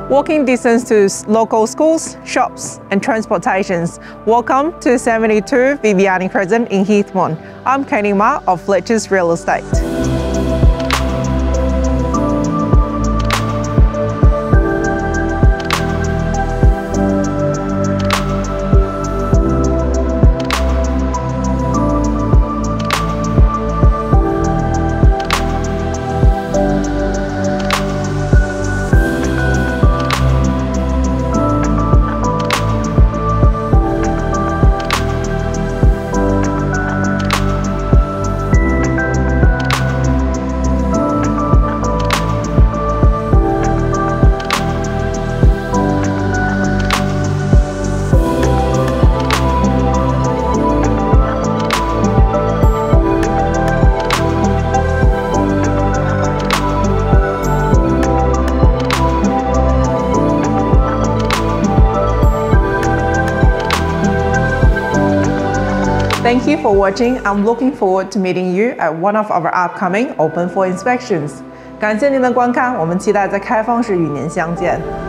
Walking distance to local schools, shops, and transportations. Welcome to 72 Viviani Crescent in Heathmont. I'm Kaining of Fletchers Real Estate. Thank you for watching. I'm looking forward to meeting you at one of our upcoming open for inspections. 感谢您的观看，我们期待在开放时与您相见。